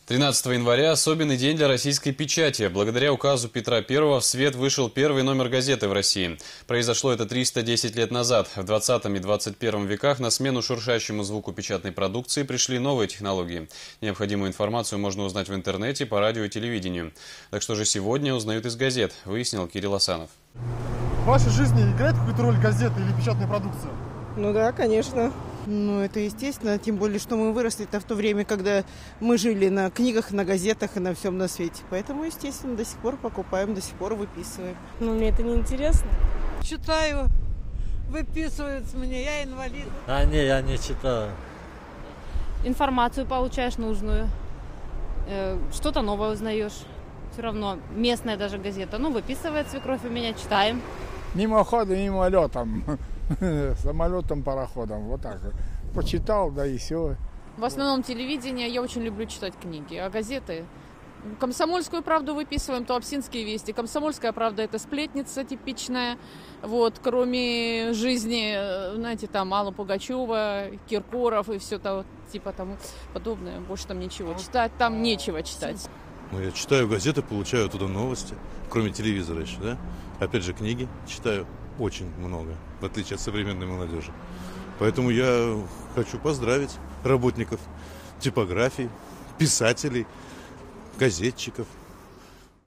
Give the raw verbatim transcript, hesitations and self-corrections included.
тринадцатого января – особенный день для российской печати. Благодаря указу Петра Первого в свет вышел первый номер газеты в России. Произошло это триста десять лет назад. В двадцатом и двадцать первом веках на смену шуршащему звуку печатной продукции пришли новые технологии. Необходимую информацию можно узнать в интернете, по радио и телевидению. Так что же сегодня узнают из газет, выяснил Кирилл Асанов. В вашей жизни играет какую-то роль газеты или печатная продукция? Ну да, конечно. Ну, это естественно, тем более, что мы выросли-то в то время, когда мы жили на книгах, на газетах и на всем на свете. Поэтому, естественно, до сих пор покупаем, до сих пор выписываем. Ну, мне это не интересно. Читаю, выписывают мне, я инвалид. А, не, я не читаю. Информацию получаешь нужную, что-то новое узнаешь. Все равно местная даже газета, ну, выписывает свекровь у меня, читаем. Мимоходом, мимолетом. Самолетом, пароходом, вот так вот. Почитал, да и все. В основном телевидение, я очень люблю читать книги, а газеты... «Комсомольскую правду» выписываем, Туапсинские вести. «Комсомольская правда» — это сплетница типичная. Вот, кроме жизни, знаете, там Алла Пугачева, Киркоров и все то, типа тому подобное. Больше там ничего читать, там нечего читать. Ну, я читаю газеты, получаю оттуда новости, кроме телевизора еще, да? Опять же, книги читаю очень много, в отличие от современной молодежи. Поэтому я хочу поздравить работников типографий, писателей, газетчиков,